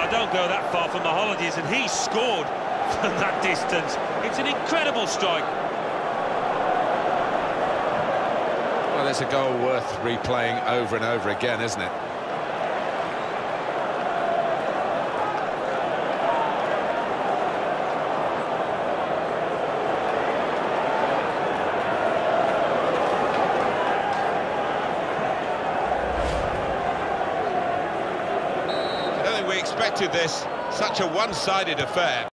don't go that far from the holidays, and he scored from that distance. It's an incredible strike. Well, it's a goal worth replaying over and over again, isn't it? I don't think we expected this, such a one-sided affair.